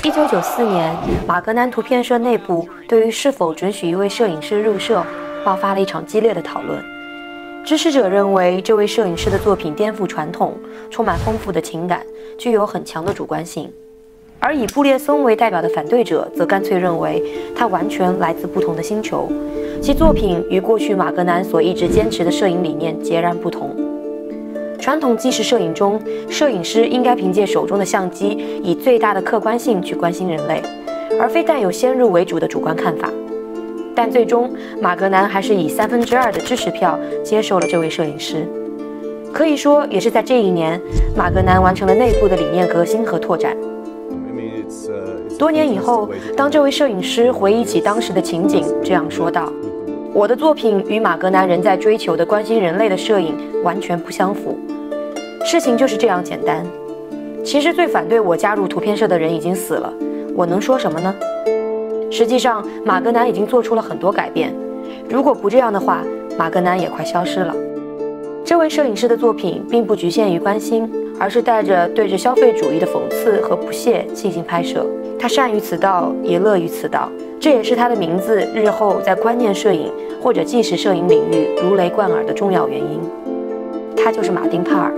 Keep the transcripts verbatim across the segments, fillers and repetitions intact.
一九九四年，马格南图片社内部对于是否准许一位摄影师入社，爆发了一场激烈的讨论。支持者认为，这位摄影师的作品颠覆传统，充满丰富的情感，具有很强的主观性；而以布列松为代表的反对者则干脆认为，他完全来自不同的星球，其作品与过去马格南所一直坚持的摄影理念截然不同。传统纪实摄影中，摄影师应该凭借手中的相机，以最大的客观性去关心人类，而非带有先入为主的主观看法。但最终，马格南还是以三分之二的支持票接受了这位摄影师。可以说，也是在这一年，马格南完成了内部的理念革新和拓展。多年以后，当这位摄影师回忆起当时的情景，这样说道：“我的作品与马格南人在追求的关心人类的摄影完全不相符。事情就是这样简单。其实最反对我加入图片社的人已经死了，我能说什么呢？实际上，马格南已经做出了很多改变。如果不这样的话，马格南也快消失了。”这位摄影师的作品并不局限于关心，而是带着对着消费主义的讽刺和不屑进行拍摄。他善于此道，也乐于此道，这也是他的名字日后在观念摄影或者纪实摄影领域如雷贯耳的重要原因。他就是马丁·帕尔。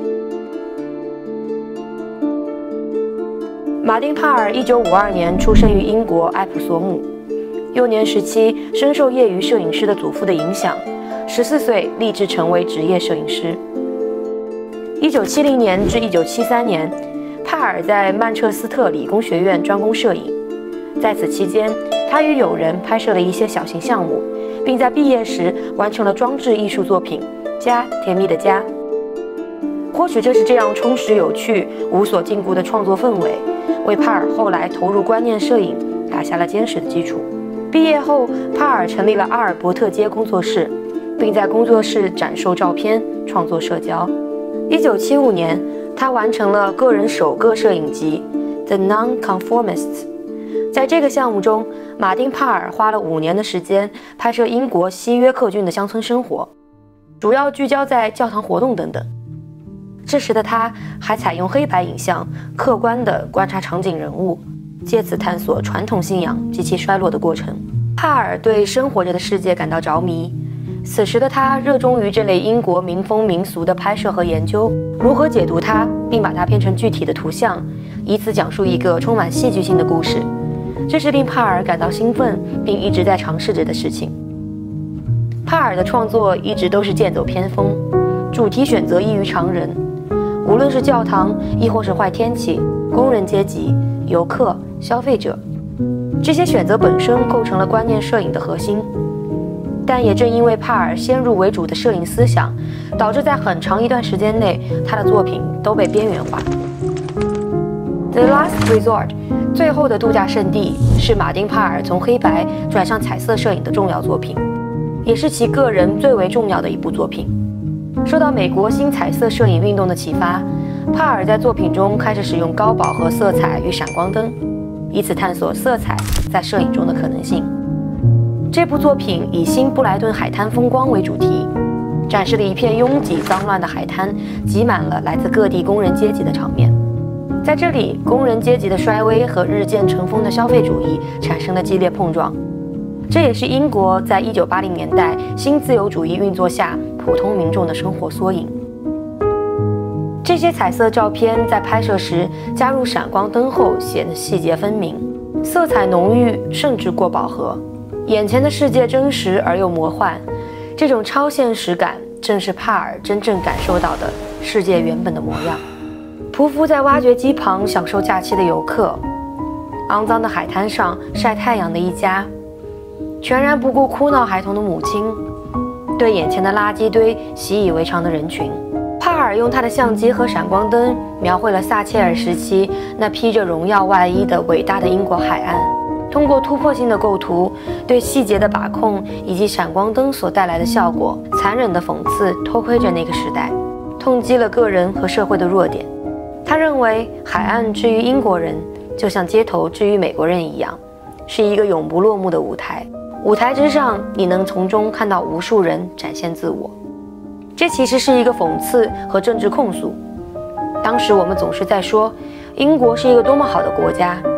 马丁·帕尔一九五二年出生于英国埃普索姆，幼年时期深受业余摄影师的祖父的影响，十四岁立志成为职业摄影师。一九七零年至一九七三年，帕尔在曼彻斯特理工学院专攻摄影。在此期间，他与友人拍摄了一些小型项目，并在毕业时完成了装置艺术作品《家甜蜜的家》。或许这是这样充实有趣、无所禁锢的创作氛围，为帕尔后来投入观念摄影打下了坚实的基础。毕业后，帕尔成立了阿尔伯特街工作室，并在工作室展售照片，创作社交。一九七五年，他完成了个人首个摄影集《The Nonconformists》。在这个项目中，马丁·帕尔花了五年的时间拍摄英国西约克郡的乡村生活，主要聚焦在教堂活动等等。这时的他还采用黑白影像，客观地观察场景人物，借此探索传统信仰及其衰落的过程。帕尔对生活着的世界感到着迷，此时的他热衷于这类英国民风民俗的拍摄和研究，如何解读它，并把它变成具体的图像，以此讲述一个充满戏剧性的故事。这是令帕尔感到兴奋并一直在尝试着的事情。帕尔的创作一直都是剑走偏锋，主题选择异于常人，无论是教堂，亦或是坏天气、工人阶级、游客、消费者，这些选择本身构成了观念摄影的核心。但也正因为帕尔先入为主的摄影思想，导致在很长一段时间内，他的作品都被边缘化。The Last Resort， 最后的度假胜地，是马丁·帕尔从黑白转向彩色摄影的重要作品，也是其个人最为重要的一部作品。受到美国新彩色摄影运动的启发，帕尔在作品中开始使用高饱和色彩与闪光灯，以此探索色彩在摄影中的可能性。这部作品以新布莱顿海滩风光为主题，展示了一片拥挤脏乱的海滩，挤满了来自各地工人阶级的场面。在这里，工人阶级的衰微和日渐成风的消费主义产生了激烈碰撞。这也是英国在一九八零年代新自由主义运作下普通民众的生活缩影。这些彩色照片在拍摄时加入闪光灯后显得细节分明，色彩浓郁甚至过饱和，眼前的世界真实而又魔幻。这种超现实感正是帕尔真正感受到的世界原本的模样。匍匐在挖掘机旁享受假期的游客，肮脏的海滩上晒太阳的一家，全然不顾哭闹孩童的母亲，对眼前的垃圾堆习以为常的人群。帕尔用他的相机和闪光灯描绘了撒切尔时期那披着荣耀外衣的伟大的英国海岸，通过突破性的构图，对细节的把控以及闪光灯所带来的效果，残忍的讽刺偷窥着那个时代，痛击了个人和社会的弱点。他认为海岸之于英国人，就像街头之于美国人一样，是一个永不落幕的舞台。舞台之上，你能从中看到无数人展现自我。这其实是一个讽刺和政治控诉。当时我们总是在说，英国是一个多么好的国家，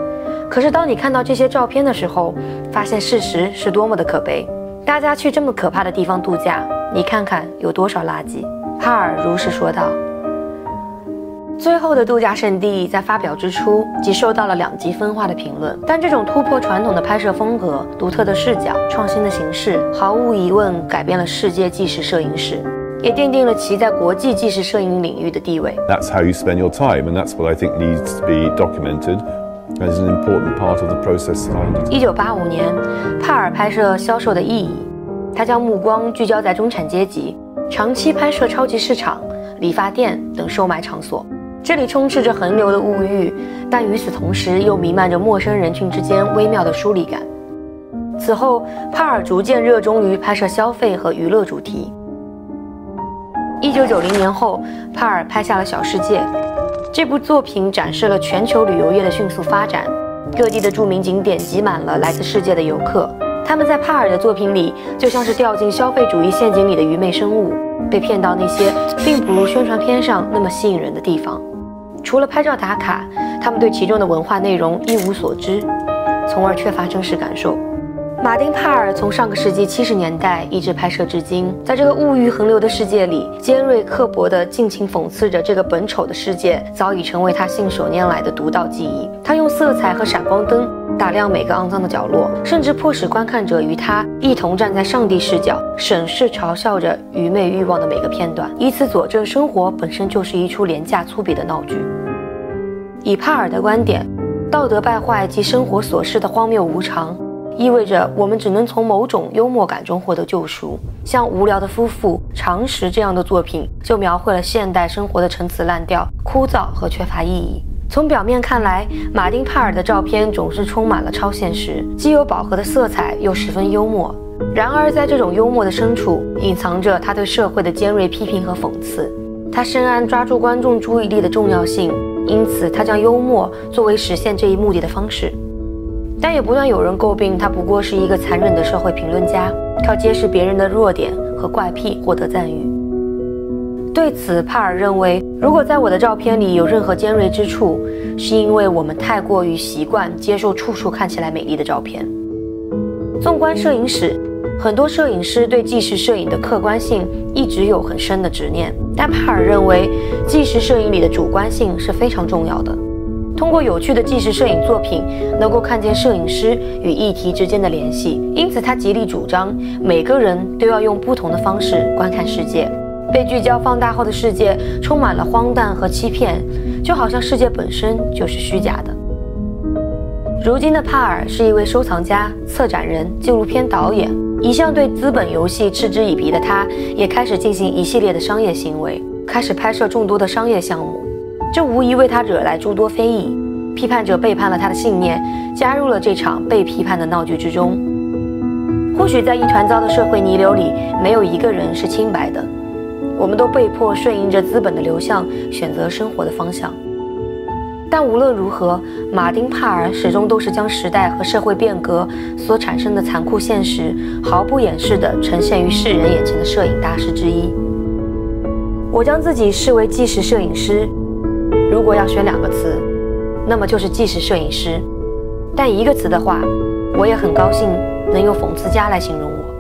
可是当你看到这些照片的时候，发现事实是多么的可悲。大家去这么可怕的地方度假，你看看有多少垃圾。帕尔如实说道。最后的度假胜地在发表之初即受到了两极分化的评论，但这种突破传统的拍摄风格、独特的视角、创新的形式，毫无疑问改变了世界纪实摄影史，也奠定了其在国际纪实摄影领域的地位。 That's how you spend your time, and that's what I think needs to be documented as an important part of the process that I undertake. 一九八五年，帕尔拍摄《销售的意义》，他将目光聚焦在中产阶级，长期拍摄超级市场、理发店等售卖场所。这里充斥着横流的物欲，但与此同时又弥漫着陌生人群之间微妙的疏离感。此后，帕尔逐渐热衷于拍摄消费和娱乐主题。一九九零年后，帕尔拍下了《小世界》。这部作品展示了全球旅游业的迅速发展，各地的著名景点挤满了来自世界的游客。他们在帕尔的作品里就像是掉进消费主义陷阱里的愚昧生物，被骗到那些并不如宣传片上那么吸引人的地方。除了拍照打卡，他们对其中的文化内容一无所知，从而缺乏真实感受。马丁·帕尔从上个世纪七十年代一直拍摄至今，在这个物欲横流的世界里，尖锐刻薄地尽情讽刺着这个本丑的世界，早已成为他信手拈来的独到技艺。他用色彩和闪光灯打亮每个肮脏的角落，甚至迫使观看者与他一同站在上帝视角，审视嘲笑着愚昧欲望的每个片段，以此佐证生活本身就是一出廉价粗鄙的闹剧。以帕尔的观点，道德败坏及生活琐事的荒谬无常，意味着我们只能从某种幽默感中获得救赎。像《无聊的夫妇》《常识》这样的作品，就描绘了现代生活的陈词滥调、枯燥和缺乏意义。从表面看来，马丁·帕尔的照片总是充满了超现实，既有饱和的色彩，又十分幽默。然而，在这种幽默的深处，隐藏着他对社会的尖锐批评和讽刺。他深谙抓住观众注意力的重要性，因此他将幽默作为实现这一目的的方式。但也不断有人诟病他不过是一个残忍的社会评论家，靠揭示别人的弱点和怪癖获得赞誉。对此，帕尔认为，如果在我的照片里有任何尖锐之处，是因为我们太过于习惯接受处处看起来美丽的照片。纵观摄影史，很多摄影师对纪实摄影的客观性一直有很深的执念，但帕尔认为，纪实摄影里的主观性是非常重要的。通过有趣的纪实摄影作品，能够看见摄影师与议题之间的联系，因此他极力主张每个人都要用不同的方式观看世界。被聚焦放大后的世界充满了荒诞和欺骗，就好像世界本身就是虚假的。如今的帕尔是一位收藏家、策展人、纪录片导演。一向对资本游戏嗤之以鼻的他，也开始进行一系列的商业行为，开始拍摄众多的商业项目。这无疑为他惹来诸多非议，批判者背叛了他的信念，加入了这场被批判的闹剧之中。或许在一团糟的社会泥流里，没有一个人是清白的，我们都被迫顺应着资本的流向，选择生活的方向。但无论如何，马丁·帕尔始终都是将时代和社会变革所产生的残酷现实毫不掩饰地呈现于世人眼前的摄影大师之一。我将自己视为纪实摄影师，如果要选两个词，那么就是纪实摄影师。但一个词的话，我也很高兴能用讽刺家来形容我。